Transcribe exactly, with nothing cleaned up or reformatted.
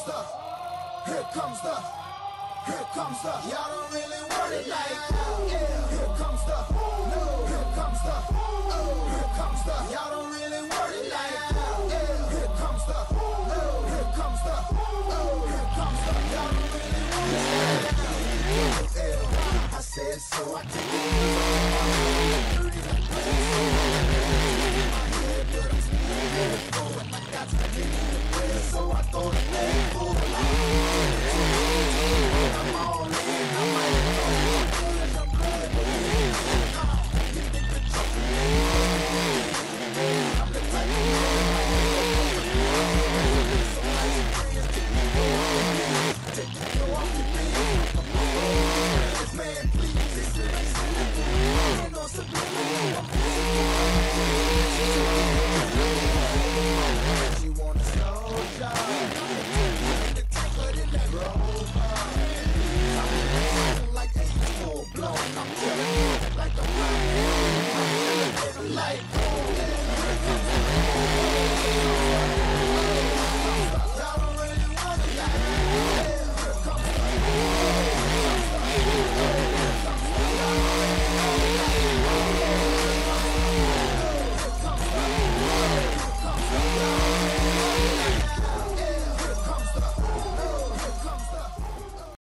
the, here comes the, here comes the, y'all don't really want it like that. Yeah, here comes the, no, here comes the, oh, here comes the, y'all don't really want it like that. Yeah, here comes the, no, here comes the, oh, here comes the, y'all don't really want it like that. I said so, I take it.